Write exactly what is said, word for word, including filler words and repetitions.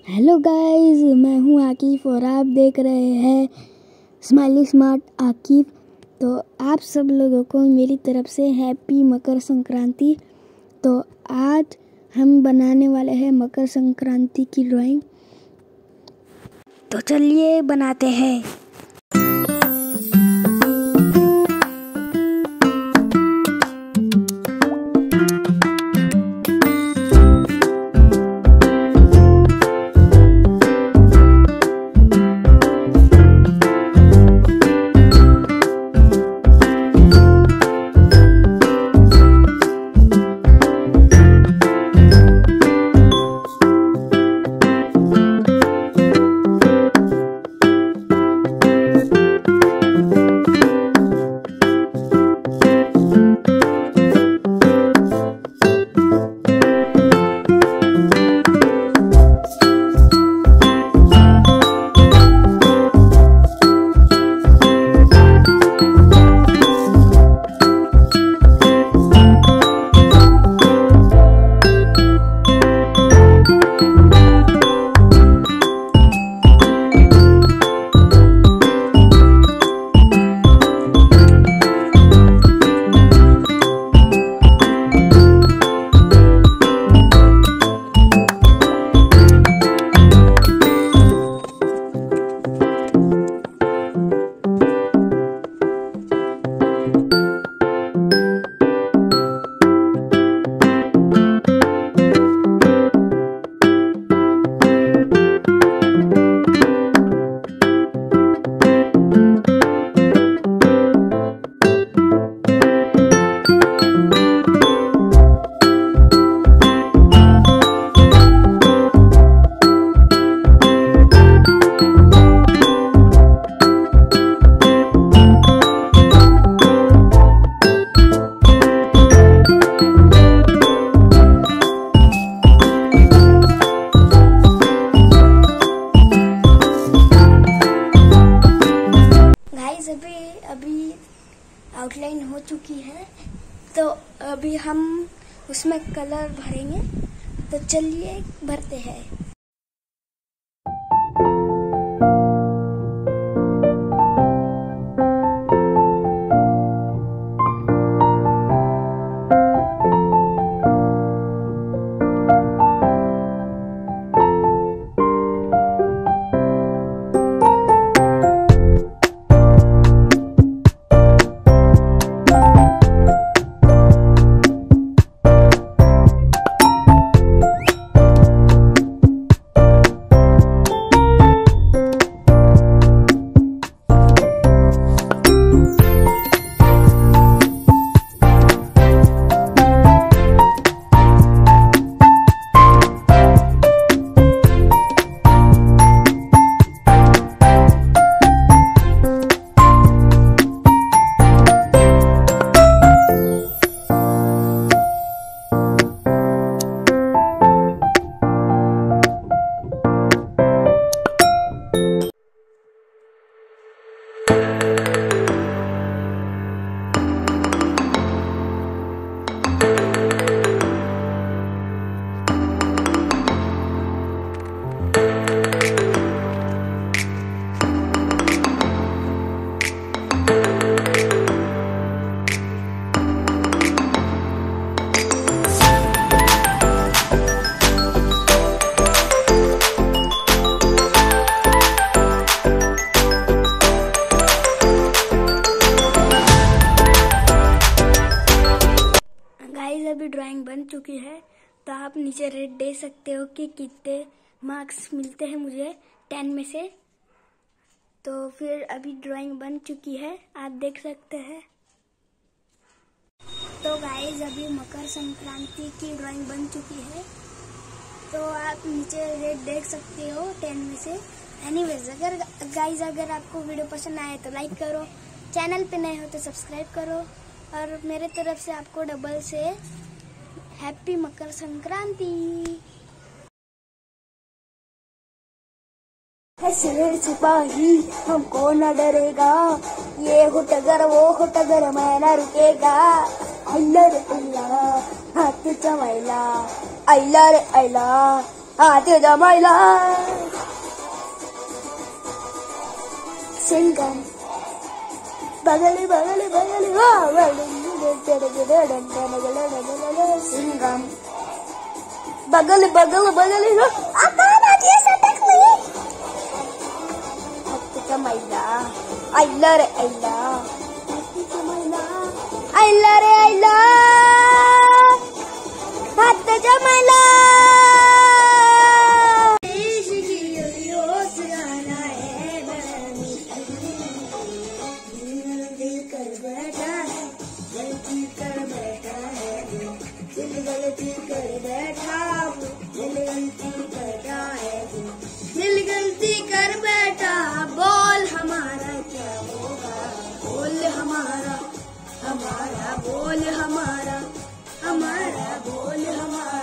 Hello guys, मैं हूँ आकिफ और आप देख रहे हैं स्माइली स्मार्ट आकिफ। तो आप सब लोगों को मेरी तरफ से हैप्पी मकर संक्रांति। तो आज हम बनाने वाले हैं मकर संक्रांति की ड्राइंग। तो चलिए बनाते हैं। अभी अभी आउटलाइन हो चुकी है, तो अभी हम उसमें कलर भरेंगे। तो चलिए भरते हैं। अभी ड्राइंग बन चुकी है, तो आप नीचे रेट दे सकते हो कि कितने मार्क्स मिलते हैं मुझे टेन में से। तो फिर अभी ड्राइंग बन चुकी है, आप देख सकते हैं। तो गाइस अभी मकर संक्रांति की ड्राइंग बन चुकी है, तो आप नीचे रेट देख सकते हो टेन में से। एनीवेज, अगर गाइस अगर आपको वीडियो पसंद आए तो लाइक करो, चैनल पे नए हो तो सब्सक्राइब करो, और मेरे तरफ से आपको डबल से हैप्पी मकर संक्रांति। है शेर सिपाही हमको न डरेगा, ये हो टगर वो हो टगर मैं न रुकेगा। अल्लाह रे अल्लाह हाथ चमाइला, अल्लाह रे अल्लाह हाथ जमाइला सिंगम बगली बगली बगली सिंगम बगल बगल बगली जमाइला आइला रे आइला आइला रे आइला हाथ जमाइला गलती कर बैठा दिल गलती करता है दिल गलती कर बैठा बोल हमारा क्या होगा बोल हमारा हमारा बोल हमारा हमारा बोल हमारा